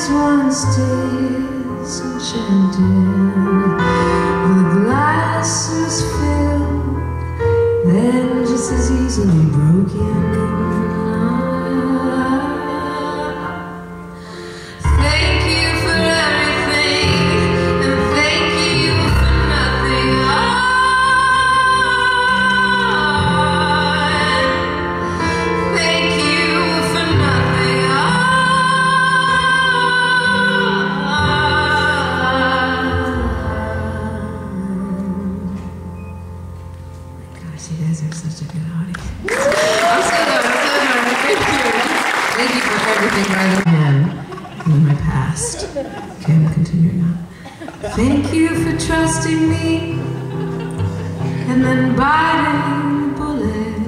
as once days enchanted. The glass is filled, then just as easily broken. You guys are such a good audience. I'm so honored. Thank you. Thank you for everything rather than in my past. Okay, I'm continuing on. Thank you for trusting me and then biting the bullet.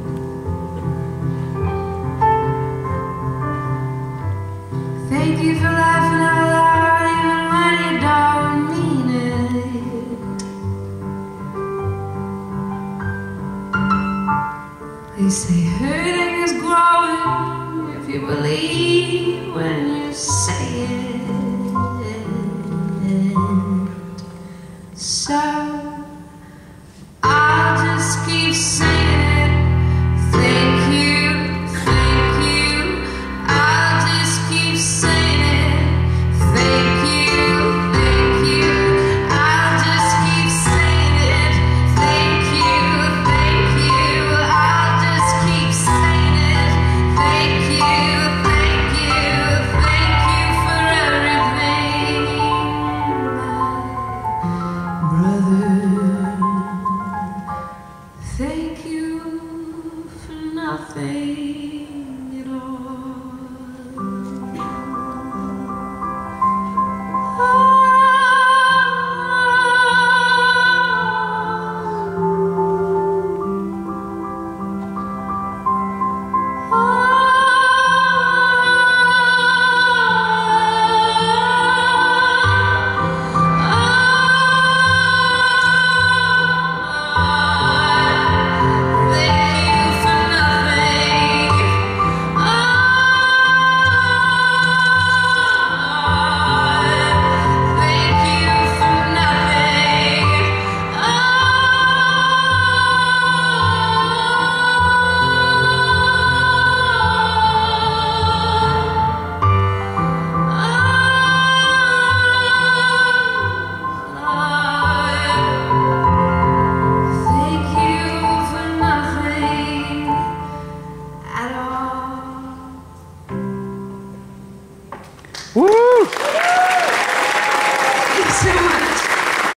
Thank you for laughing out loud even when you don't mean it. They say hurting is growing if you believe when you say it.